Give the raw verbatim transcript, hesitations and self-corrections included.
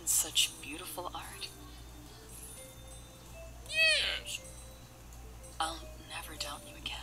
Such beautiful art. Yes. I'll never doubt you again.